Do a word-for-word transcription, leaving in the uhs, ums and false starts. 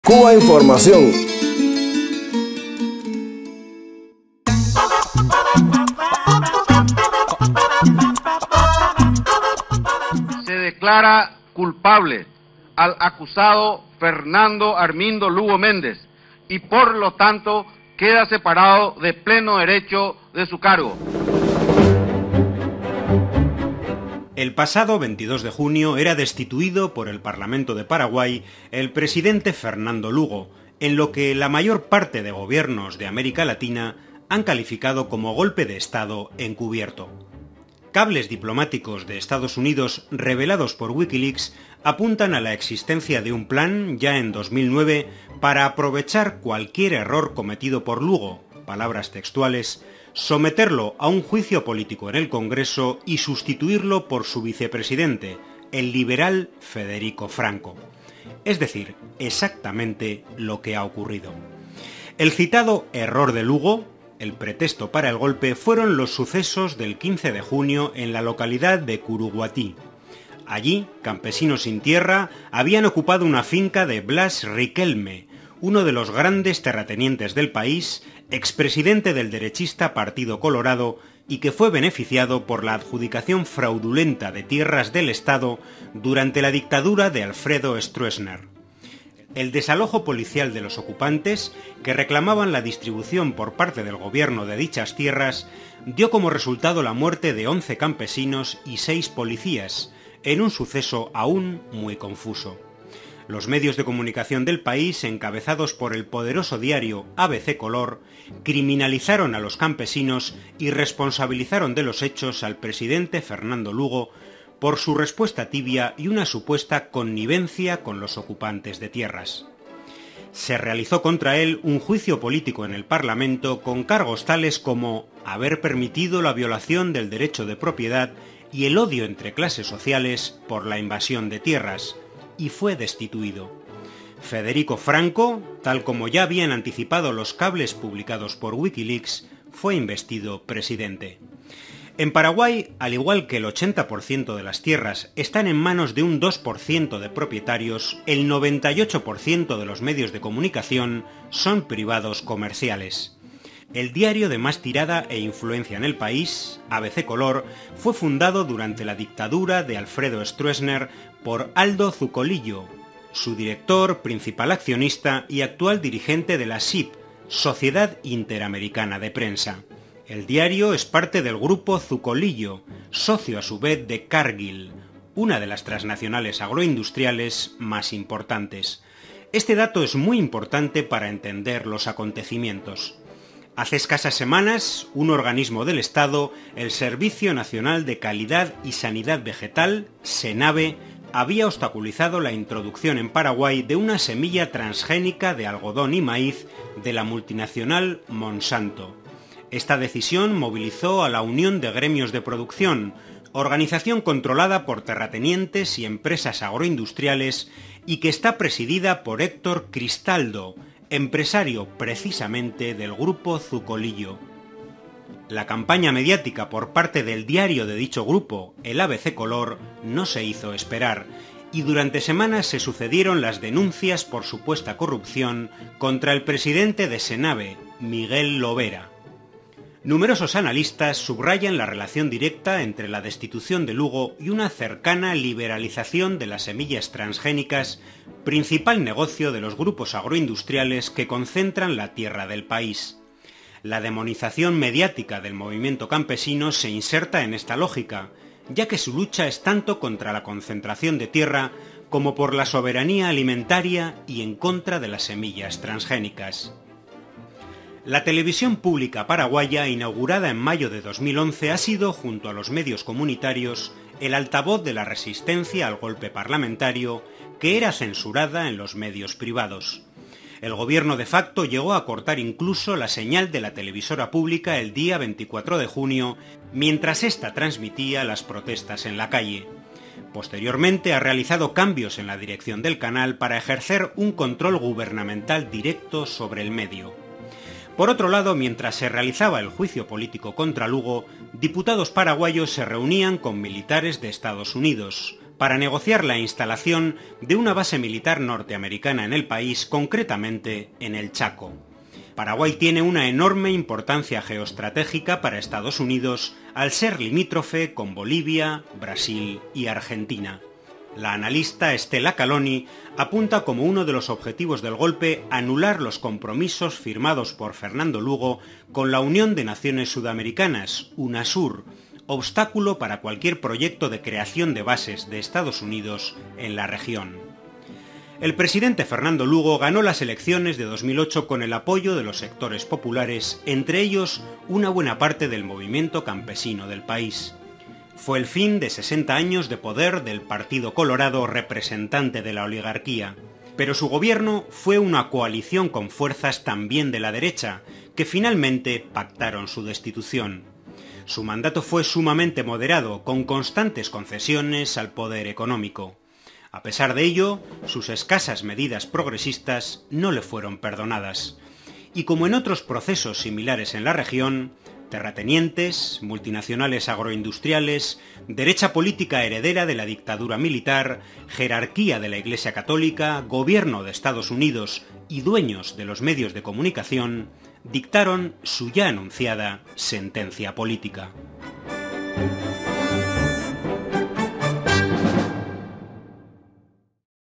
Cuba Información. Se declara culpable al acusado Fernando Armindo Lugo Méndez y por lo tanto queda separado de pleno derecho de su cargo. El pasado veintidós de junio era destituido por el Parlamento de Paraguay el presidente Fernando Lugo, en lo que la mayor parte de gobiernos de América Latina han calificado como golpe de Estado encubierto. Cables diplomáticos de Estados Unidos revelados por Wikileaks apuntan a la existencia de un plan, ya en dos mil nueve, para aprovechar cualquier error cometido por Lugo, palabras textuales, someterlo a un juicio político en el Congreso y sustituirlo por su vicepresidente, el liberal Federico Franco. Es decir, exactamente lo que ha ocurrido. El citado error de Lugo, el pretexto para el golpe, fueron los sucesos del quince de junio en la localidad de Curuguatí. Allí, campesinos sin tierra habían ocupado una finca de Blas Riquelme, uno de los grandes terratenientes del país, expresidente del derechista Partido Colorado y que fue beneficiado por la adjudicación fraudulenta de tierras del Estado durante la dictadura de Alfredo Stroessner. El desalojo policial de los ocupantes, que reclamaban la distribución por parte del gobierno de dichas tierras, dio como resultado la muerte de once campesinos y seis policías, en un suceso aún muy confuso. Los medios de comunicación del país, encabezados por el poderoso diario A B C Color, criminalizaron a los campesinos y responsabilizaron de los hechos al presidente Fernando Lugo por su respuesta tibia y una supuesta connivencia con los ocupantes de tierras. Se realizó contra él un juicio político en el Parlamento con cargos tales como haber permitido la violación del derecho de propiedad y el odio entre clases sociales por la invasión de tierras, y fue destituido. Federico Franco, tal como ya habían anticipado los cables publicados por Wikileaks, fue investido presidente. En Paraguay, al igual que el ochenta por ciento de las tierras están en manos de un dos por ciento de propietarios, el noventa y ocho por ciento de los medios de comunicación son privados comerciales. El diario de más tirada e influencia en el país, A B C Color, fue fundado durante la dictadura de Alfredo Stroessner por Aldo Zucolillo, su director, principal accionista y actual dirigente de la S I P, Sociedad Interamericana de Prensa. El diario es parte del grupo Zucolillo, socio a su vez de Cargill, una de las transnacionales agroindustriales más importantes. Este dato es muy importante para entender los acontecimientos. Hace escasas semanas, un organismo del Estado, el Servicio Nacional de Calidad y Sanidad Vegetal, SENAVE, había obstaculizado la introducción en Paraguay de una semilla transgénica de algodón y maíz de la multinacional Monsanto. Esta decisión movilizó a la Unión de Gremios de Producción, organización controlada por terratenientes y empresas agroindustriales y que está presidida por Héctor Cristaldo, empresario precisamente del grupo Zucolillo. La campaña mediática por parte del diario de dicho grupo, el A B C Color, no se hizo esperar, y durante semanas se sucedieron las denuncias por supuesta corrupción contra el presidente de SENAVE, Miguel Lovera. Numerosos analistas subrayan la relación directa entre la destitución de Lugo y una cercana liberalización de las semillas transgénicas, principal negocio de los grupos agroindustriales que concentran la tierra del país. La demonización mediática del movimiento campesino se inserta en esta lógica, ya que su lucha es tanto contra la concentración de tierra como por la soberanía alimentaria y en contra de las semillas transgénicas. La televisión pública paraguaya, inaugurada en mayo de dos mil once, ha sido, junto a los medios comunitarios, el altavoz de la resistencia al golpe parlamentario, que era censurada en los medios privados. El gobierno de facto llegó a cortar incluso la señal de la televisora pública el día veinticuatro de junio, mientras ésta transmitía las protestas en la calle. Posteriormente ha realizado cambios en la dirección del canal para ejercer un control gubernamental directo sobre el medio. Por otro lado, mientras se realizaba el juicio político contra Lugo, diputados paraguayos se reunían con militares de Estados Unidos, para negociar la instalación de una base militar norteamericana en el país, concretamente en el Chaco. Paraguay tiene una enorme importancia geoestratégica para Estados Unidos al ser limítrofe con Bolivia, Brasil y Argentina. La analista Estela Caloni apunta como uno de los objetivos del golpe anular los compromisos firmados por Fernando Lugo con la Unión de Naciones Sudamericanas, UNASUR, obstáculo para cualquier proyecto de creación de bases de Estados Unidos en la región. El presidente Fernando Lugo ganó las elecciones de dos mil ocho con el apoyo de los sectores populares, entre ellos una buena parte del movimiento campesino del país. Fue el fin de sesenta años de poder del Partido Colorado, representante de la oligarquía. Pero su gobierno fue una coalición con fuerzas también de la derecha, que finalmente pactaron su destitución. Su mandato fue sumamente moderado, con constantes concesiones al poder económico. A pesar de ello, sus escasas medidas progresistas no le fueron perdonadas. Y como en otros procesos similares en la región, terratenientes, multinacionales agroindustriales, derecha política heredera de la dictadura militar, jerarquía de la Iglesia Católica, gobierno de Estados Unidos y dueños de los medios de comunicación, dictaron su ya anunciada sentencia política.